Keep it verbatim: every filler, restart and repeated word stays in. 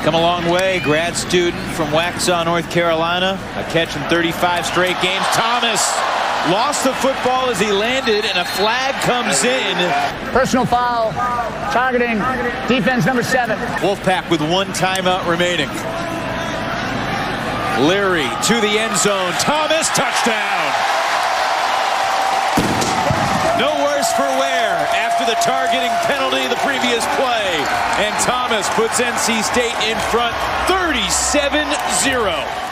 come a long way. Grad student from Waxhaw, North Carolina. A catch in thirty-five straight games. Thomas lost the football as he landed, and a flag comes in. Personal foul, targeting, defense number seven. Wolfpack with one timeout remaining. Leary to the end zone. Thomas, touchdown. No worse for wear after the targeting penalty the previous play. And Thomas puts N C State in front thirty-seven zero.